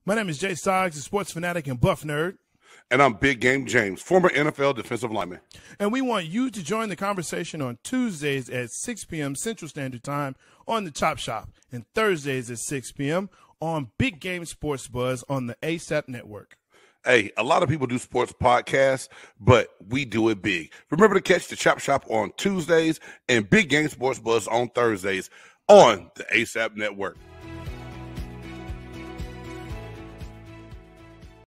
My name is J-Stogs, a sports fanatic and buff nerd. And I'm Big Game James, former NFL defensive lineman. And we want you to join the conversation on Tuesdays at 6 p.m. Central Standard Time on the Chop Shop and Thursdays at 6 p.m. on Big Game Sports Buzz on the ASAP Network. Hey, a lot of people do sports podcasts, but we do it big. Remember to catch the Chop Shop on Tuesdays and Big Game Sports Buzz on Thursdays on the ASAP Network.